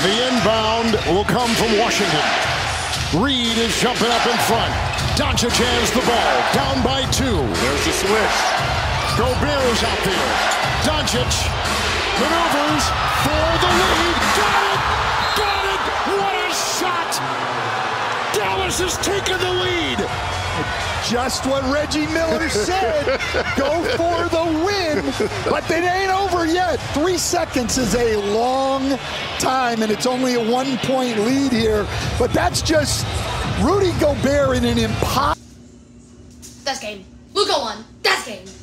The inbound will come from Washington. Reed is jumping up in front. Doncic has the ball, down by 2. There's the switch. Gobert is out there. Doncic maneuvers for the lead. Got it! Got it! What a shot! Dallas has taken the lead. Just what Reggie Miller said. Go for the win. But it ain't over yet. 3 seconds is a long time, and it's only a 1-point lead here. But that's just Rudy Gobert in an impossible. That's game. Luka won. That's game.